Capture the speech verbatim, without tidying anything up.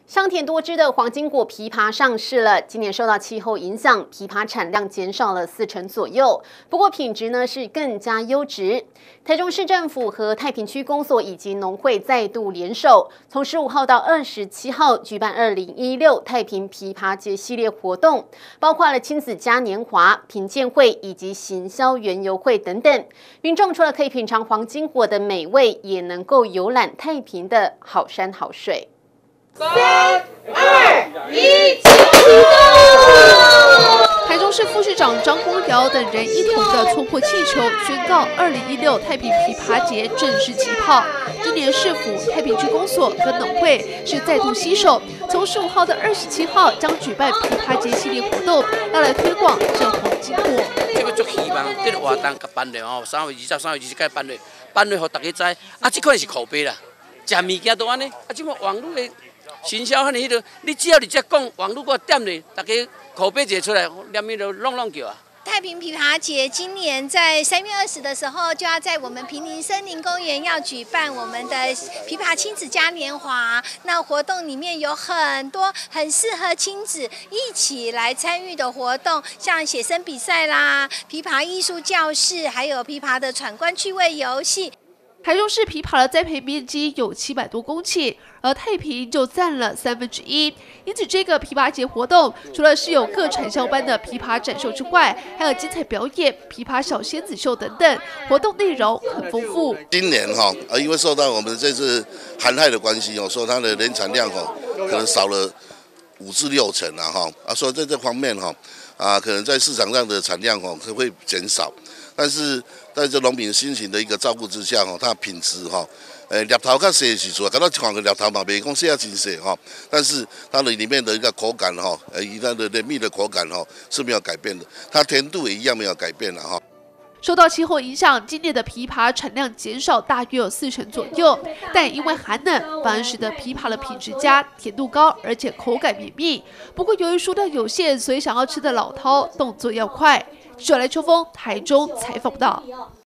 香甜多汁的黄金果枇杷上市了。今年受到气候影响，枇杷产量减少了四成左右，不过品质呢是更加优质。台中市政府和太平区公所以及农会再度联手，从十五号到二十七号举办二零一六太平枇杷节系列活动，包括了亲子嘉年华、品鉴会以及行销园游会等等。民众除了可以品尝黄金果的美味，也能够游览太平的好山好水。 三二一，起台中市副市长张光尧等人一同的戳破气球，宣告二零一六太平枇杷节正式起跑。今年市府、太平区公所跟农会是再度携手，从十五号到二十七号将举办枇杷节系列活动，要来推广这黄金果。 这个足希望这个活动甲办落吼，三月二十、三月二十届办落，办落，互大家知。啊，这款是口碑啦，食物件都安尼。啊，即马网络的行销，遐尼迄个，你只要你只讲网络个点咧，大家口碑一出来，连面都弄弄叫啊。 太平枇杷节今年在三月二十的时候，就要在我们平林森林公园要举办我们的枇杷亲子嘉年华。那活动里面有很多很适合亲子一起来参与的活动，像写生比赛啦、枇杷艺术教室，还有枇杷的闯关趣味游戏。 台中市枇杷的栽培面积有七百多公顷，而太平就占了三分之一。因此，这个枇杷节活动除了是有各产销班的枇杷展售之外，还有精彩表演、枇杷小仙子秀等等，活动内容很丰富。 今年哈，呃，因为受到我们这次寒害的关系哦，所以它的年产量哦，可能少了五至六成啊哈，啊，所以在这方面哈，啊，可能在市场上的产量哦会减少。但是在这农民辛勤的一个照顾之下，吼，它的品质哈，呃，粒头较细的时阵，感到看个粒头嘛，袂讲细啊真细哈，但是它的里面的一个口感哈，呃，它的绵密的口感哈是没有改变的，它甜度也一样没有改变了哈。 受到气候影响，今年的枇杷产量减少大约有四成左右，但因为寒冷，反而使得枇杷的品质佳、甜度高，而且口感绵密。不过由于数量有限，所以想要吃的老饕动作要快。记者来秋风台中采访报道。